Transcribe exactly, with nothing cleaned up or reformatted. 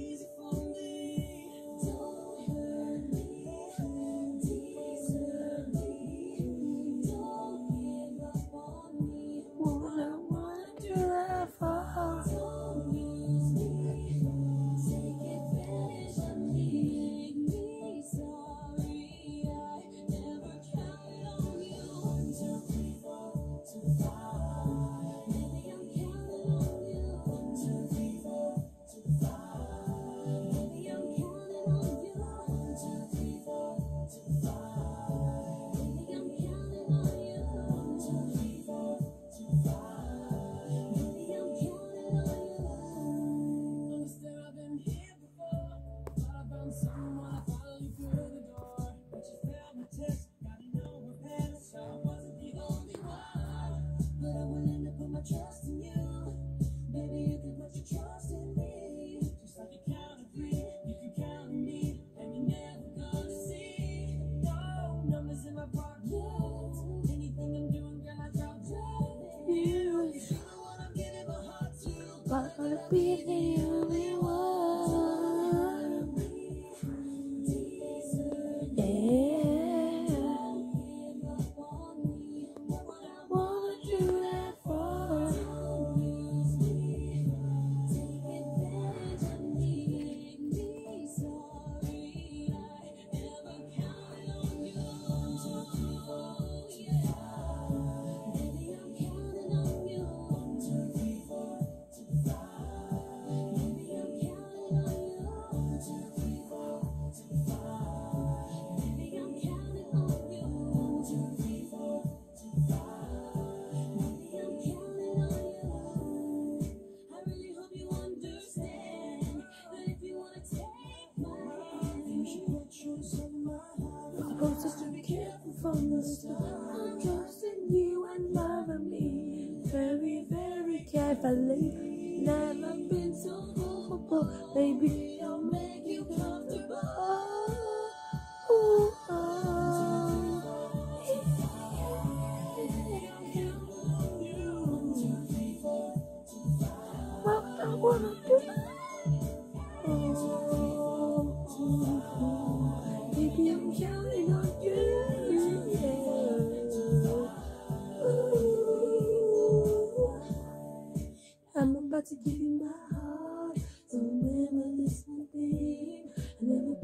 But I wanna be the only one. Yeah. Wanna do that for? Supposed to be careful from the start. I'm trusting you and loving me very, very carefully. Never been so comfortable. Maybe I'll make you comfortable. Ooh, oh. What I wanna do. Oh, baby, I'm counting on you. I'm about to give you my heart. So remember this one thing. I never